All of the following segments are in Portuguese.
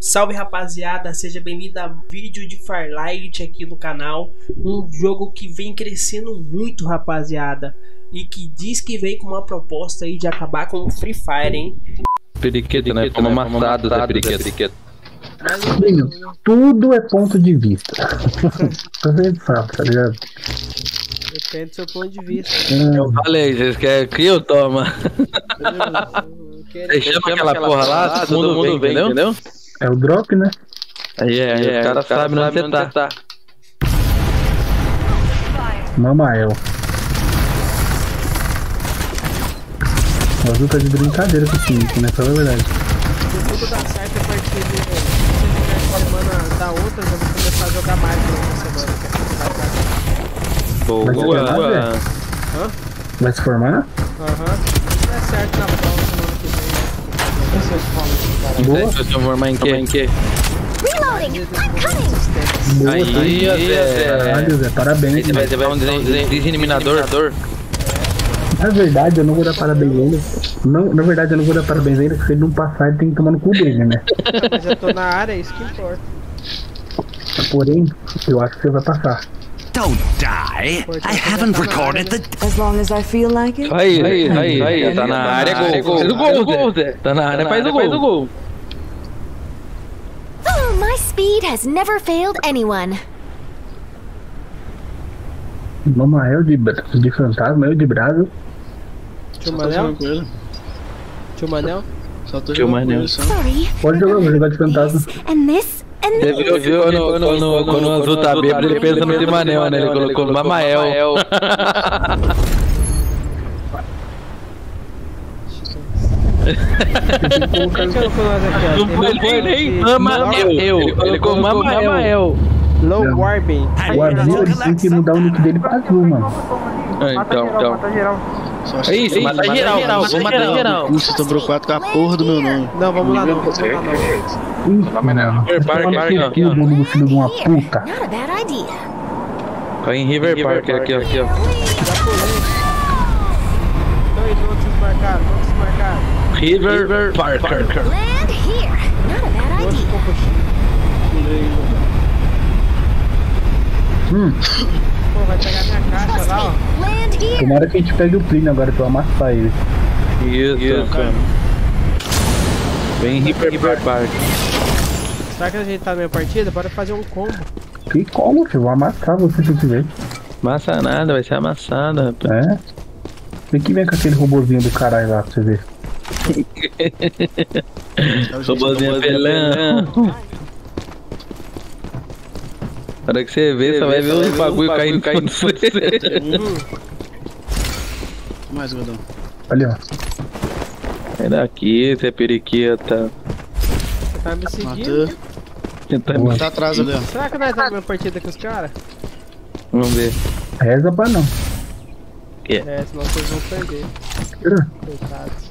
Salve rapaziada, seja bem-vindo a vídeo de Firelight aqui no canal. Um jogo que vem crescendo muito, rapaziada, e que diz que vem com uma proposta aí de acabar com o Free Fire, hein? Periquito, né? Como amassado, Zé Periquito. Tudo é ponto de vista. Tô sempre fraco, tá ligado? Depende do seu ponto de vista. Eu falei, vocês querem que eu toma? Você chama aquela porra lá, todo mundo vem, entendeu? É o drop, né? Aí, o cara sabe onde você tá. Mamael. O Azul tá de brincadeira com o Finic, né? Fala a verdade. Se tudo dá certo, a partir de semana da outra, eu vou começar a jogar mais pra você agora. Boa. Hã? Vai se formar? Aham. Se der certo na prova semana que vem. Boa. Você vai formar em quê? Reloading! I'm coming! Boa, Aí, Zé. Caralho, Zé, parabéns. Você vai um deseliminador? Na verdade, eu não vou dar parabéns ainda. Não, na verdade, eu não vou dar parabéns ainda, porque se ele não passar, ele tem que tomar no cu dele, né? Mas eu tô na área, é isso que importa. Porém, eu acho que você vai passar. Don't die. I haven't recorded the... As long as I feel like it. Aí, tá na área, gol. Faz o gol, Zé. Tá na área, faz o gol. Oh, my speed has never failed anyone. Mamael de fantasma, eu de brasa. Tio Manel? Tio Manel? Tio Manel. Sorry. Pode jogar, vou jogar de fantasma. And this and Você this. viu quando o Azul tá bêbado, ele pensa no Timanel, né? Ele colocou Mamael. Não foi nem Mamael. Ele colocou Mamael. Low Warbing. O Azul, ele tem que mudar o nick dele pra Azul, mano. Então. É isso, mata geral. Vou matar geral. Você sobrou 4 com a porra do meu nome. Não, vamos lá não. River Park aqui, ó. Filho de uma puta. Not a bad idea. Tá em River Park aqui, ó. Já pulei. Onde vocês marcaram? River Park. Land here. Not a bad Onde idea. ficou coxinha? Pô, vai pegar minha caixa Trust lá, ó. me. Land here. Tomara que a gente pegue o Plínio agora pra eu amassar ele. Isso, cara. Vem River Park. Será que a gente tá na minha partida? Bora fazer um combo. Que como, filho? Vou amassar você se tiver. Massa nada, vai ser amassado, rapaz. É? Tem que vir com aquele robozinho do caralho lá pra você ver. Robozinho pelão. Na hora que você vê, você vai ver os bagulho caindo no você. Mais, Godão. Ali, ó. Sai daqui, você é periquita. Você tá me seguindo? Matou. Tá atrás ali, ó. Será que nós tá na minha partida com os caras? Vamos ver. Reza pra não. É, senão vocês vão perder. Coitados.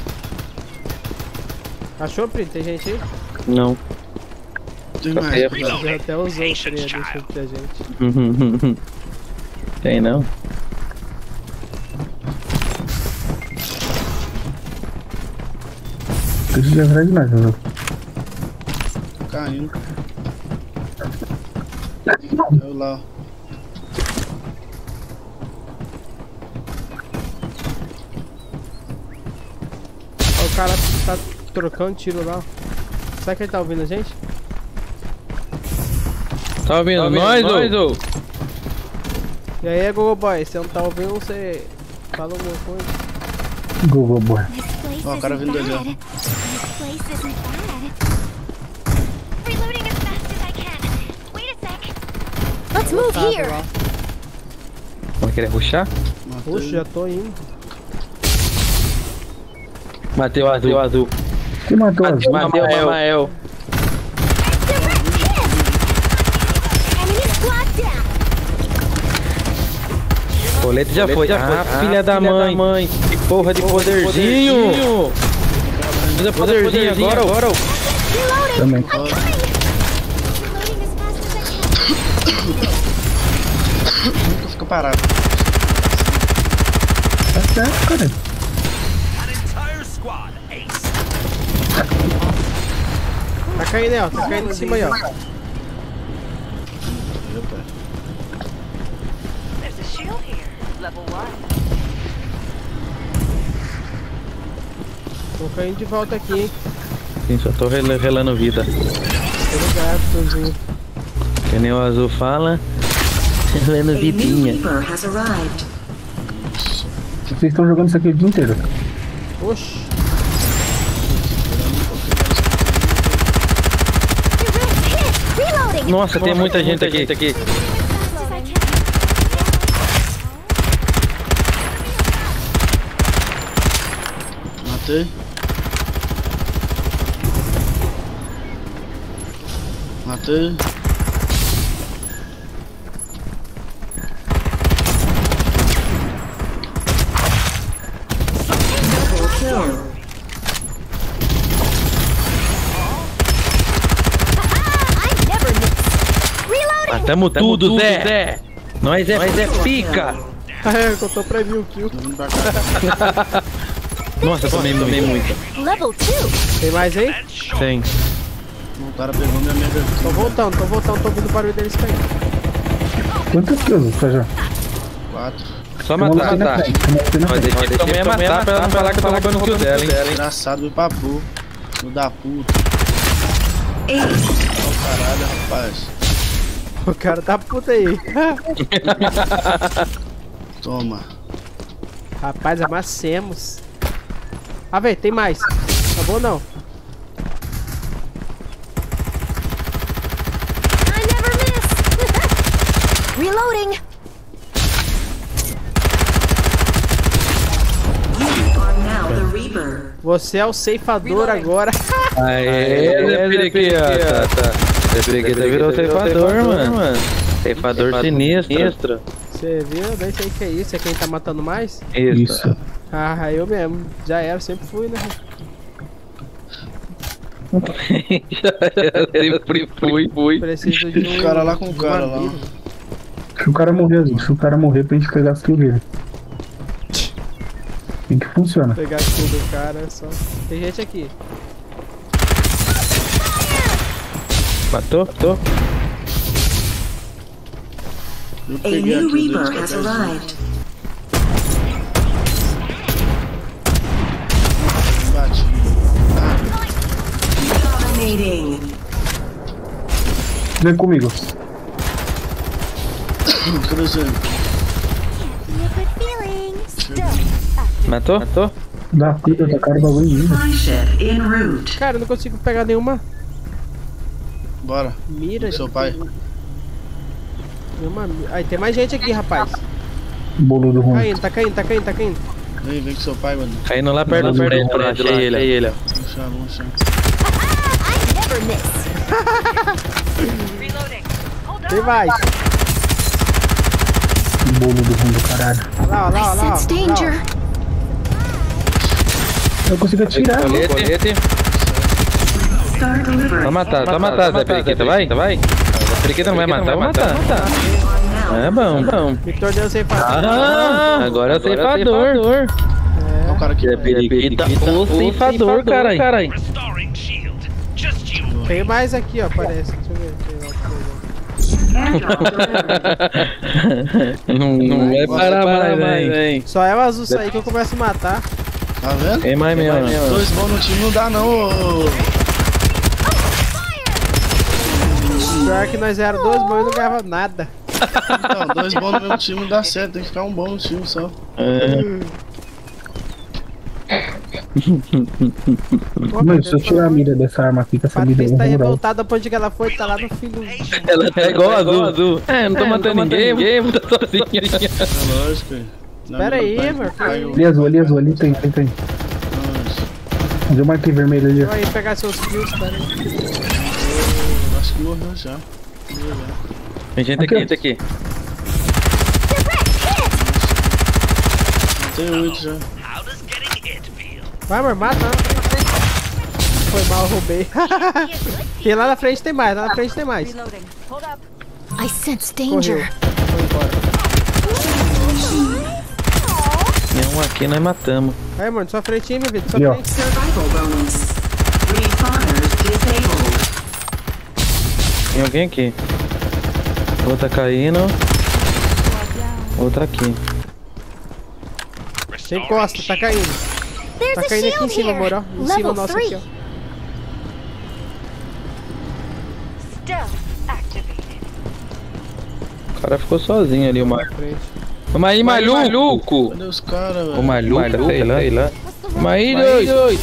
Achou, Pri? Tem gente aí? Não. Tem mais. Já até usou o Pri deixa pra gente. Tem não? Deixa de atrás de nós, Azul. Caindo. Eu lá, ó. Ó, o cara tá trocando tiro lá. Será que ele tá ouvindo a gente? Tá ouvindo nós, ô? E aí, Google Boy, se você não tá ouvindo, você fala alguma coisa. Google Boy. This place Ó, o cara isn't vindo ali, ó. bad. This place isn't bad. Reloading as fast as I can. Wait a sec. Let's move Tá here. lá. Vamos querer rushar? Matei. Puxa, já tô indo. Matei o azul. Quem matou o Azul? Matei o Mamael. Direct hit. Enemy squad down. Colete já foi. Filha da mãe. Que porra de poderzinho. Usa poderzinho agora. Reloading. Também. I'm coming. Reloading as fast as I can. Nunca fica parado. Tá certo, cara. Tá caindo aí, ó. Tá caindo em cima aí, ó. There's a shield here. Level 1. Tô caindo de volta aqui, hein. Sim, só tô relando vida. Obrigado, Tozinho. Que nem o Azul fala. Relando vidinha. Vocês estão jogando isso aqui o dia inteiro. Oxi. Reloading. Nossa, tem muita gente aqui. Matei. Matei. Matamos tudo, Zé. Nós é pica. É, eu tô pra mil kill. Tô vindo pra cá. Nossa, tomei muito. Level 2. Tem mais aí? Tem. O cara pegou minha merda. Tô voltando, tô ouvindo o barulho deles caindo. Quantas kills você já? 4. Só matar. Mas deixa eu também matar pra ela não falar que eu tô roubando o kill dela, hein. Engraçado, veio pra pôr. Filho da puta. Oh, caralho, rapaz. O cara tá puta aí. Toma. Rapaz, amassemos. Ah, velho, tem mais. Acabou não? I never miss. Reloading. Você é o ceifador agora. Aê, Zé Periquita. Zé Periquita virou ceifador, mano. Ceifador sinistro. Você viu? Nem sei o que é isso. É quem tá matando mais? Isso. Ah, eu mesmo. Já era, sempre fui, né? Sempre fui. Preciso de um... O cara lá com o cara lá. Se o cara morrer, Azul, se o cara morrer pra gente pegar as kills dele. Assim que funciona. Pegar tudo, cara, só. Tem gente aqui. Matou? Eu peguei a kill deles, que eu bati. Vem comigo. Cruzando. Liquid feelings. Matou? Dá puta, tá cara o bagulho lindo. Cara, eu não consigo pegar nenhuma Bora. mira. Seu pai. Nenhuma mira. Aí, tem mais gente aqui, rapaz. Boludo ruim. Tá caindo. Vem com seu pai, mano. Caindo lá perto do prédio lá, achei ele. Vamos chão. I never miss. Reloading. Hold on. Tem mais. Boludo ruim do caralho. Olha lá. Sense danger. Eu consigo atirar. Colete. Tá matado, Zé Periquita, vai? Zé Periquita não vai matar, vou matar. É bom. Victor deu ceifador. Ah, agora é o ceifador. Olha o cara aqui. Zé Periquita, o ceifador, caralho. Tem mais aqui, ó, parece. Deixa eu ver. Não vai parar mais, hein. Só é o azul sair que eu começo a matar. Tá vendo? Tem mais mesmo. 2 bons no time não dá não, ô. Pior que nós éramos 2 bons e não ganhava nada. Não, 2 bons no mesmo time não dá certo, tem que ficar um bom no time só. Mano, se eu tirar a mira dessa arma aqui, com essa mira Patrícia tá rural. revoltada pra onde que ela foi, tá lá no fim do... Ela tá igual azul. Não tô matando ninguém, tô sozinha. É lógico. Espera aí, meu filho. Ali azul, ali tem. Mas eu marquei vermelho ali. Vou aí pegar seus kills, pera aí. Acho que morreu já. Tem gente aqui. Tem 8 já. Vai, amor, mata. Foi mal, eu roubei. E lá na frente tem mais, Reloading. Hold up. I sense Correu. danger. Foi embora. Tem um aqui, nós matamos. Aí, amor, sua frente aí, meu vida, sua Ali, ó. frente. Tem alguém aqui. Outra caindo. Outra aqui. Tem costa, tá caindo. Tá caindo aqui em cima, amor, ó. Em cima nosso aqui, ó. O cara ficou sozinho ali, o maluco. Vamos aí, maluco! Cadê os caras, velho? O maluco, sei lá. Vamos aí, dois!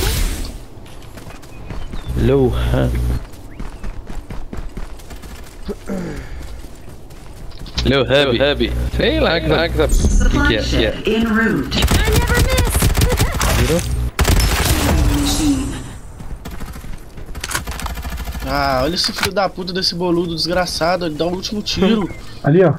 Lohan. Hub. Sei lá que é. Virou? Ah, olha esse filho da puta desse boludo desgraçado, ele dá o último tiro. Ali, ó.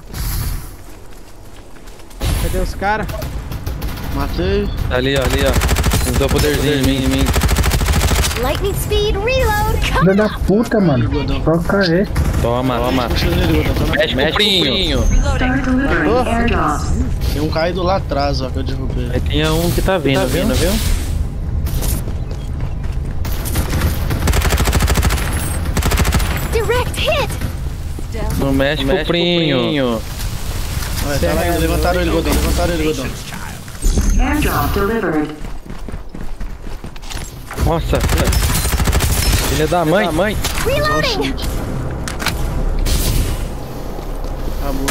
Cadê os caras? Matei. Ali, ó. Usou o poderzinho em mim. Lightning speed reload. Filha da puta, mano. Troca é. Toma. Puxa nele, Godão. Mexe com o prinho. Tem um caído lá atrás, ó, que eu derrubei. Aí tinha um que tá vindo, viu? Direct hit. Não mexe com o prinho. Olha, tá lá, levantaram ele, Godão. Nossa. Filha da mãe. Reloading. Acabou.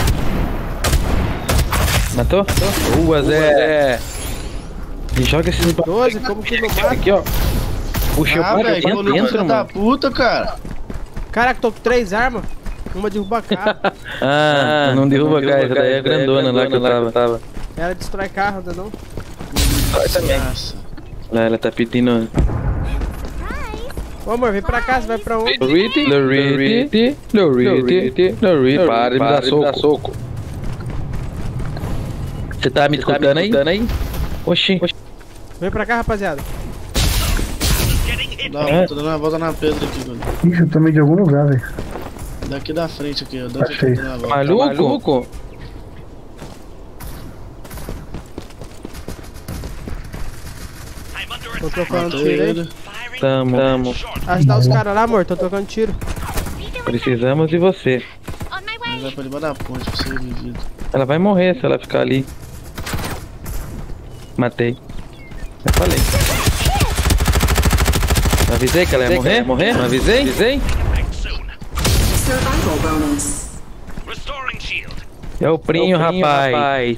Matou? Boa, Zé. E joga esses 12, como que não mata? aqui, ó. Puxa o cara velho, que pra boludo dentro, filho da mano. puta, cara. Caraca, tô com 3 armas. Uma derruba a cara. Não derruba a cara, essa daí é grandona lá que eu tava. Ela destrói carro, ainda não? Nossa. Lá, ela tá pedindo. Ô amor, vem pra cá, você vai pra onde? Lorite. Para de me dar soco. Você tá me escutando aí? Oxi. Vem pra cá, rapaziada. Tô dando uma volta na pedra aqui, Godão. Ixi, eu tomei de algum lugar, velho. Daqui da frente aqui, ó. Achei. Dando uma volta. Maluco? Tô trocando Matei tiro aí. ele. Tamo. Ajudar os caras lá, amor, tô trocando tiro. Precisamos de você. On my Ele way. vai pra debaixo da ponte pra ser revivido. Ela vai morrer se ela ficar ali. Matei. Eu falei. Não avisei que ela ia morrer? Não avisei? É o prinho, rapaz.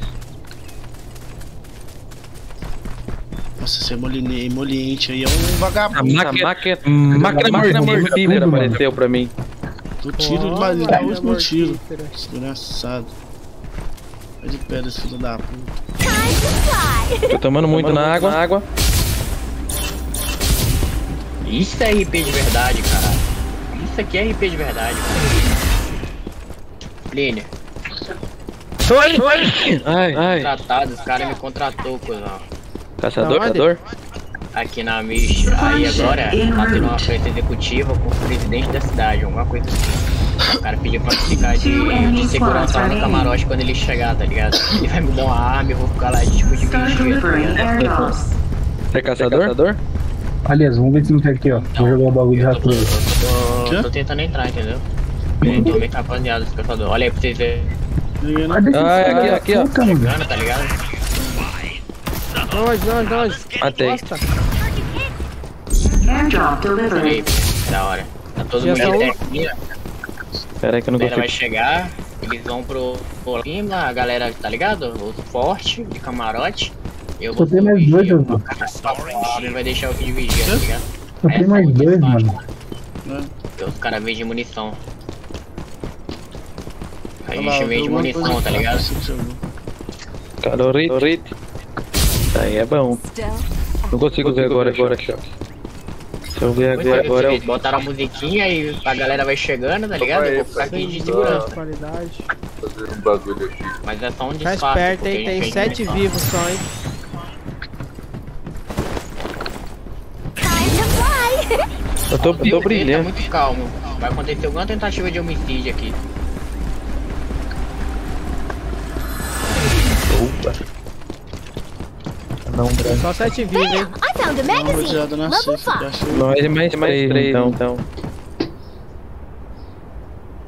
Nossa, esse emoliente aí é um vagabundo. Máquina mortífera apareceu pra mim. Do tiro, mas ele dá o último tiro. Desgraçado. Vai de pedra esse filho da puta. Time to fly. Tô tomando muito na água. Isso é RP de verdade, caralho. Isso aqui é RP de verdade, cara. Lênia, Ai. tratado, os caras me contratou, cuzão. Caçador? Aqui na Mish. Aí agora tá tendo uma festa executiva com o presidente da cidade, alguma coisa assim. O cara pediu pra ficar de segurança lá no camarote quando ele chegar, tá ligado? Ele vai me dar uma arma e eu vou ficar lá tipo de vigia, tá ligado? Você é caçador? Aliás, vamos ver se não tem aqui, ó. Vou jogar o bagulho de rastreio. Eu tô tentando entrar, entendeu? Eu tô meio rapaziada dos caçadores. Olha aí pra vocês verem. Cadê esse filho da aqui, ó. puta, mano? Chegando, tá ligado? Nós. Matei. Costa. Olha aí, da hora. Tá todo Já mundo são- aqui, ó. Pera aí que eu não A galera vai consigo. chegar, eles vão pro cima, a galera, tá ligado? O forte, de camarote. Eu Só tem mais dois, João. Ele vai deixar o vídeo vigia, tá ligado? Só tem mais dois, mano. Porque os caras vendem munição. A Olha lá, gente eu vende vi alguma munição, coisa tá ligado? assim que chegou. Calorite. Isso aí é bom. Não consigo ver agora aqui, ó. Se eu ver agora Eles botaram a musiquinha e a galera vai chegando, tá ligado? Eu vou ficar aqui de segurança. Qualidade. Mas é só um Tá disfarce. esperto, porque hein? a gente Tem vende 7 munição. vivos só, hein? Time to fly. eu tô Ele tá brilhando. muito calmo. Vai acontecer alguma tentativa de homicídio aqui. Não, Só 7 vivos, hein? Bam! I found a Dá uma magazine. rodeada na Level safe, 5. achei. nós é mais 3 então.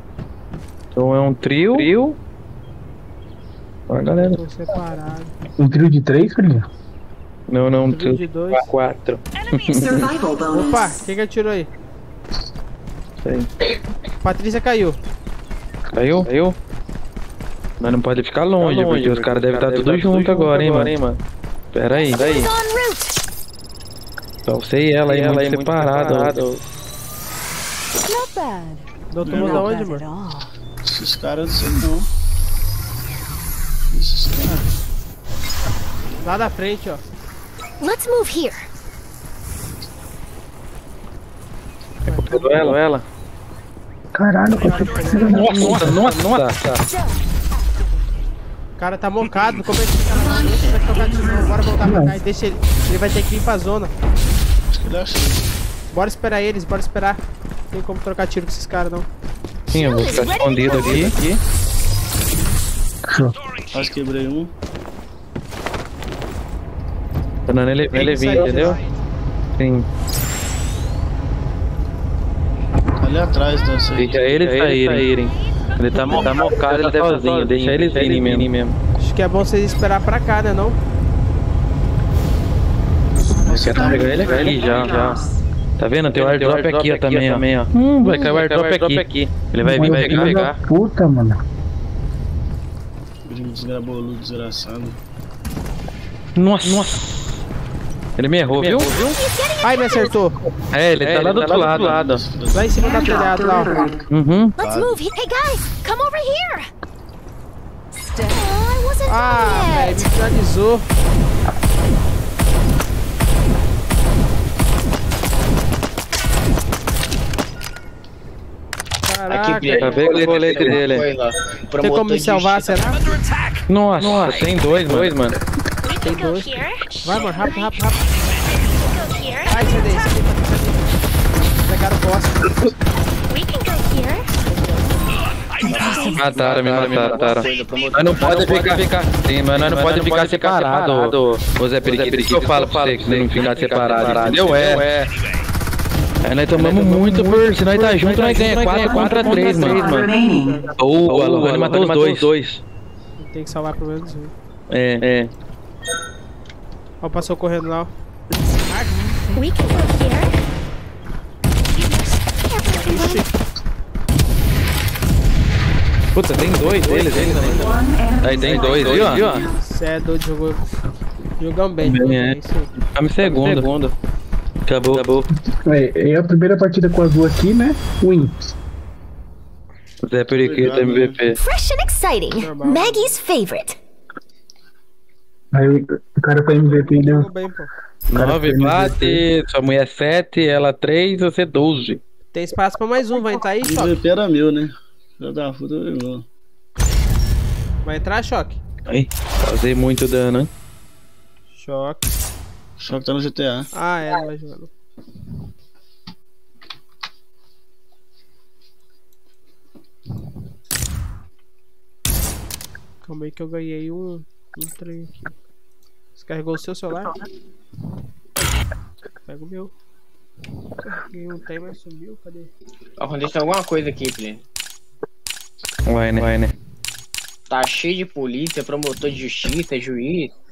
Então é um trio. Ó, galera. Tô separado. Um trio de 3, Frinho? Não, um Trio trio de de 2. 4. Opa, quem que atirou aí? Isso aí. Patrícia caiu. Caiu? Mas não pode ficar longe, porque os caras devem estar tudo junto agora, hein, mano. Pera aí. En route. Só você e ela aí, muito separado. Not bad. Do outro mundo aonde, mano? Esses caras não sei não. Esses caras. Lá da frente, ó. Let's move here. Pegou ela. Caralho, Nossa. O cara tá mocado, no começo do cara lá, deixa ele trocar tiro, bora voltar pra cá e deixa ele. Ele vai ter que ir pra zona. Acho que ele achou. Bora esperar eles, bora esperar. Não tem como trocar tiro com esses caras, não. Sim, eu vou ficar escondido aqui. Quase quebrei um. Tá dando ele vir, entendeu? Sim. Ali atrás, não sei. Deixa eles saírem. Ele tá mocado, ele tá sozinho. Deixa eles irem mesmo. Acho que é bom vocês esperar pra cá, né, não? Quer pegar ele aqui já. Tá vendo? Tem o airdrop aqui, ó, também, ó. Vai cair o airdrop aqui. Ele vai vir pegar. Puta, mano. Desgrabou desgraçado. Nossa. Ele me errou, viu? Ai, me acertou. É, ele tá lá do outro lado. Lá em cima da telhado, lá, ó. Uhum. Let's move. Hey guys, come over here. Oh, I wasn't Ah, done velho, yet. me finalizou. Caraca, Aqui, Play. Tá vendo o colete dele? Foi lá. tem como me salvar, será? Nossa, tem dois, mano. We can go here. Vai, mano, rápido. We can go here. Ai, cadê esse aqui? Pegaram o boss. We can go here. Mataram. Mas não pode ficar. Sim, mas nós não pode ficar separado. Ô Zé Periquito, isso que eu falo pra você, que você não ficar separado, entendeu? Aí nós tomamos muito por. Se nós tá junto, nós ganha 4 contra 3, mano. Ou a Luane matou os dois. Tem que salvar pelo menos um. É. Ó, passou correndo lá, ó. We can go here. Puta, tem dois deles ainda. Aí tem dois, viu? Cê é doido, jogamos bem. É. Isso aí. Ficamos segundo. Acabou. É a primeira partida com o azul aqui, né? Win. Zé Periquito, MVP. Fresh and exciting. Normal. Maggie's favorite. Aí o cara foi MVP, deu. Jogou bem, pô. 9 bate, sua mulher 7, ela 3, você 12. Tem espaço pra mais um, vai entrar aí, O Choque? MVP era meu, né? Já da puta levou. Vai entrar, Choque? Aí, causei muito dano, hein? Choque. Choque tá no GTA. Ah, é, não vai jogar não. Calma aí que eu ganhei um trem aqui. Descarregou o seu celular? Pega o meu. Ganhei um trem, mas sumiu, cadê? Aconteceu alguma coisa aqui, Play. Vai, né? Tá cheio de polícia, promotor de justiça, juiz.